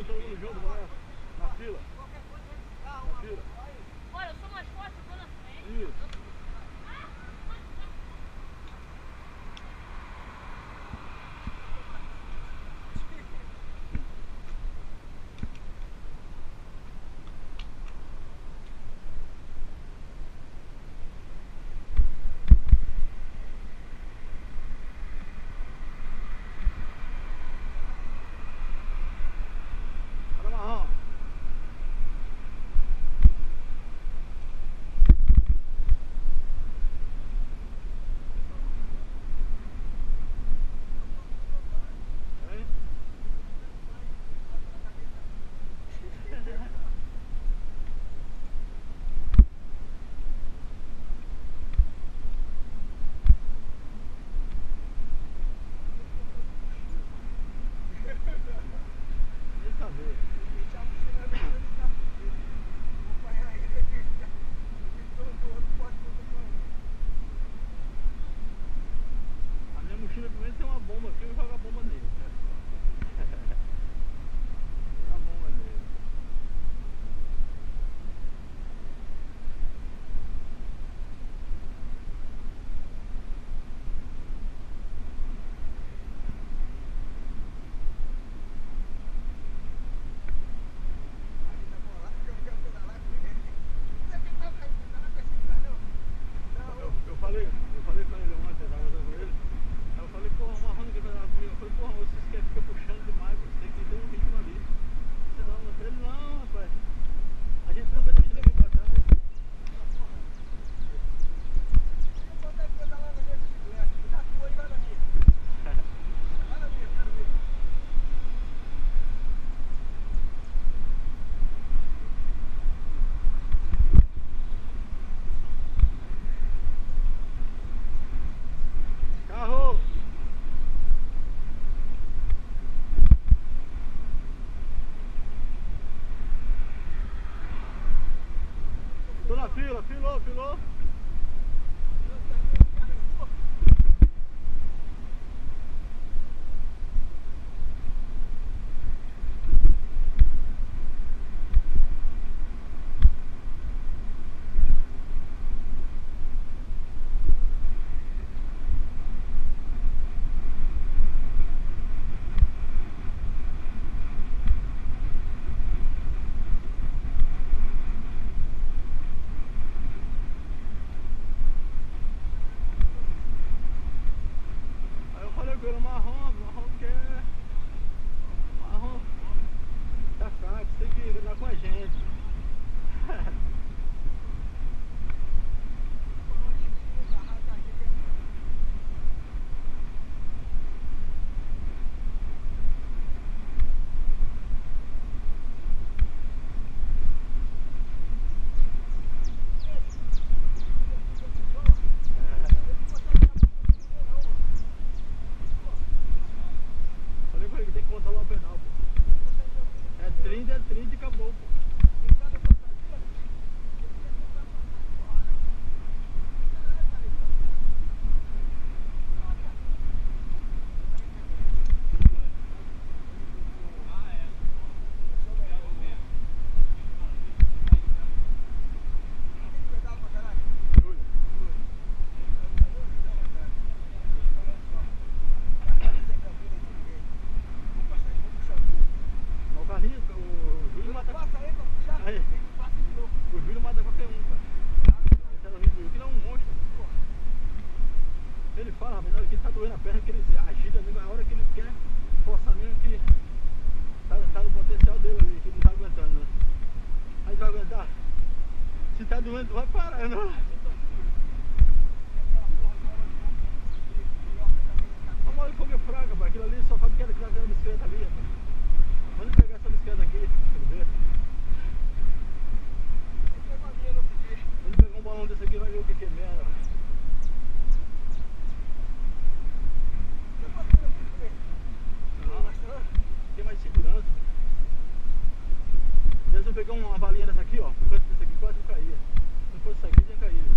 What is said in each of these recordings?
junto, todo mundo junto, bora na fila. Na fila. Olha, eu sou mais forte, eu tô na frente. Isso. Primeiro tem uma bomba aqui, eu jogo a bomba nele. A bomba nele. Eu falei com ele ontem, eu tava com ele. Eu falei, porra, uma Honda que vai dar comigo. Eu falei, porra, vocês querem ficar puxando demais, você tem que ter um ritmo ali. Você não, eu falei, não, rapaz. A gente não vai deixar ele vir pra trás. Carro! Tô na fila, filou. Pelo marrom quer. Marrom tá fraco, você tem que andar com a gente. Tem que controlar o pedal, pô. É 30 e acabou, pô. O Júlio mata qualquer um, cara. Esse era o Rio do Rio, que não é um monstro. Ele fala, rapaz, na hora que ele tá doendo a perna, que ele agita mesmo, a hora que ele quer forçar mesmo, que tá no potencial dele ali, que ele não tá aguentando, né? Aí vai aguentar. Se tá doendo, vai parar, não. A maior fogo é fraca, rapaz. Aquilo ali só faz aquela bicicleta ali, rapaz. Vamos pegar essa bicicleta aqui, pra ver. Vamos pegar um balão desse aqui e vai ver o que é merda. Tem mais segurança. Deixa eu pegar uma balinha dessa aqui, ó. O canto desse aqui quase não caía. Se não fosse isso aqui, tinha caído.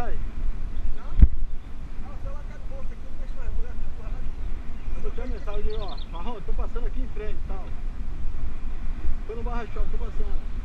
sai? Não? Ah, o celular tá no bolso aqui, não deixa mais mulher empurrado. Eu botei uma mensagem, ó, Marrom, eu tô passando aqui em frente e tal. Foi no Barra Shopping, tô passando.